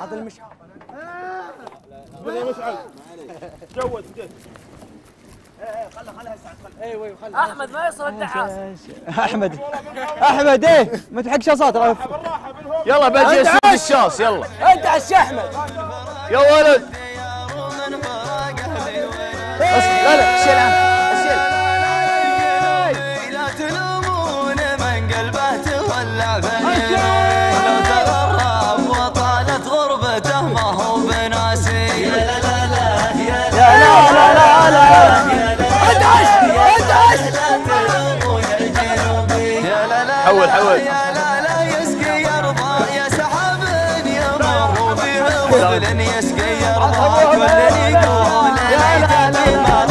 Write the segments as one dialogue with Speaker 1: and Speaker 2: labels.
Speaker 1: هذا المشعل.
Speaker 2: مشعل جود جد. خلها
Speaker 3: ايوه احمد ما يصل الدعاس.
Speaker 1: احمد ايه ما تحق شاصات.
Speaker 4: يلا بجي اسوق الشاص يلا.
Speaker 3: انت عش احمد
Speaker 4: يا ولد. لا لا شيل شيل.
Speaker 5: لا تلومون من قلبه تولع فيه لو تغرب وطالت غربته ما هو بناسي. يا لا لا لا يا لا لا لا لا انت عش لا تلومون الجنوبي. يا لا لا حول يا لا لا يسقي يرضى يا سحاب يمر به وبل يسقي يرضى كل يقول ليتني ما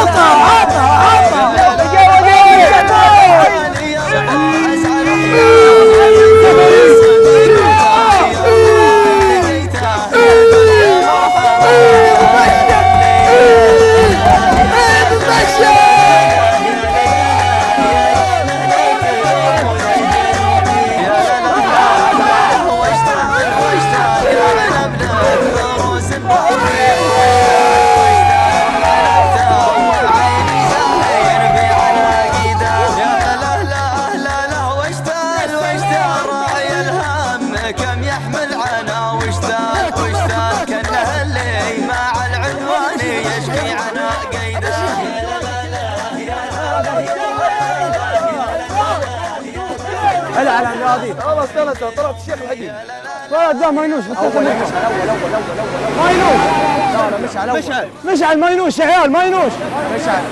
Speaker 1: على الرياضي. خلاص طلعت الشيخ الحقيقي. لا ماينوش ماينوش. لا مشعل ماينوش يا عيال ماينوش. مشعل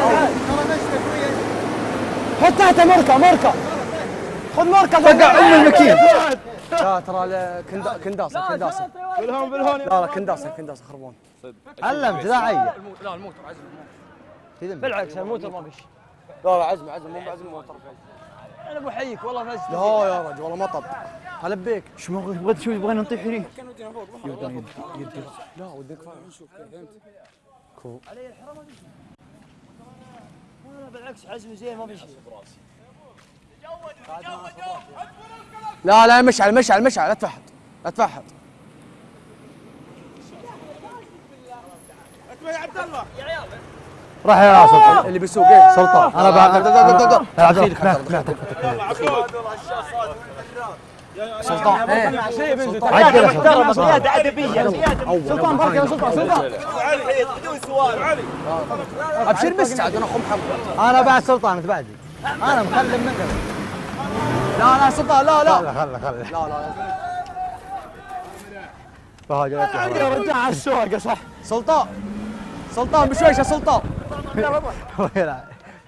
Speaker 1: حط تحته مركه خذ مركه فقع المكين. لا ترى كنداسه بالهون. لا كنداسه خربون. علمت لا عيل. لا الموتر عزم. بالعكس الموتر ما فيش. لا عزم مو بعزم الموتر. انا بحييك والله فزت. لا يا رجل والله ما طب. هلبيك. شو يبغينا نطيح هني؟ لا ودك نشوف فهمت. كو علي الحرام انا بالعكس عزمي زين ما في شيء. لا مشعل لا تفحط.
Speaker 2: يا عبد الله يا عيال
Speaker 1: راح يا سلطان اللي بيسوق ايه سلطان. انا بعد سلطان محترمه زياده ادبيه سلطان بركه يا سلطان
Speaker 2: بدون سؤال.
Speaker 1: ابشر بس عاد انا اخو محمد. انا بعد سلطان انت بعدي. انا مخلم منك. لا سلطان لا يا رجال على السواقه صح. سلطان بشويش يا سلطان. يلا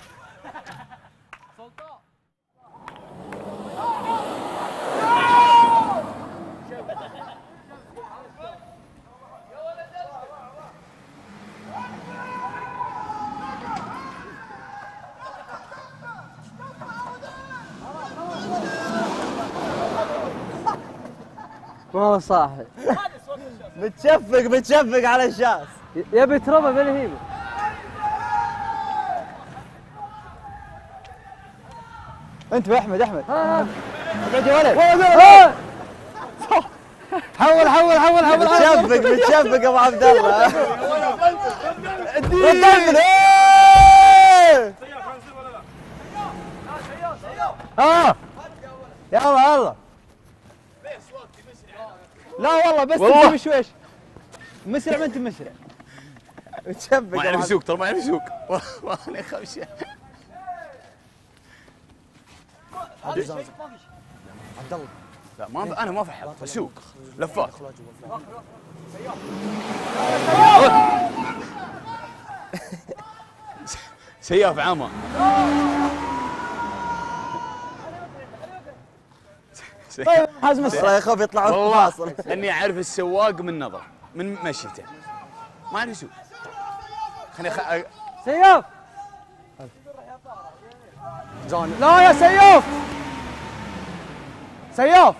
Speaker 1: والله صاحي متشفق على الشاص. يبي تربى بالهيبه. انت باحمد اقعد يا ولد. حول متشفق ابو عبد الله. ردفن يلا لا والله بس انت بشويش مسرع ما انت مسرع. متشفق
Speaker 4: ما يعرف يسوق ترى ما يعرف يسوق والله خمسه. عبد الله لا ما انا ما فحط اسوق لفات. سياف عمى.
Speaker 1: حازم السرعه يخاف يطلع
Speaker 4: والله اني اعرف السواق من نظر من مشيته ما اعرف يسوق. خليني
Speaker 1: سياف لا يا سياف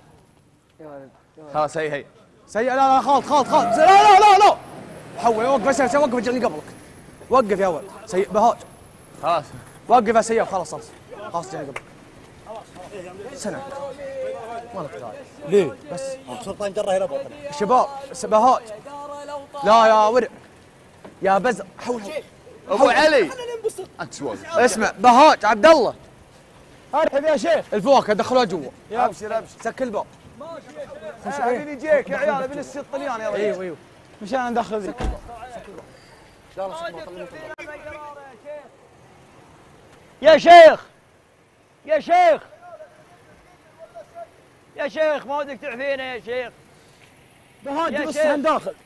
Speaker 4: خلاص هي
Speaker 1: لا خالد لا حول وقف بس وقف اجرني قبلك. وقف يا ولد بهاج
Speaker 4: خلاص
Speaker 1: وقف يا سياف. خلاص جرني قبلك سنة ما لك داعي.
Speaker 2: ليه؟
Speaker 1: بس
Speaker 2: سلطان جره هنا بطل.
Speaker 1: شباب بهات. لا يا ورع يا بزر حول
Speaker 4: ابو علي انت سوالف.
Speaker 1: اسمع بهات عبد الله
Speaker 2: ارحب يا شيخ.
Speaker 1: الفواكه دخلوها جوا.
Speaker 2: ابشر ابشر.
Speaker 1: سكر الباب.
Speaker 2: ابيني يجيك يا عيال ابيني السي الطليان يا رجل.
Speaker 1: ايوه مشان ندخل ذيك.
Speaker 3: يا شيخ يا شيخ يا شيخ ما ودك تعفينا يا شيخ.
Speaker 2: بهات
Speaker 3: يا
Speaker 2: بس
Speaker 3: شيخ.
Speaker 2: عن داخل.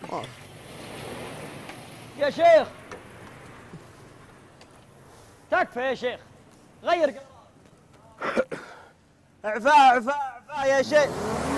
Speaker 3: يا شيخ تكفى يا شيخ غير
Speaker 2: عفاه عفاه عفاه يا شيخ.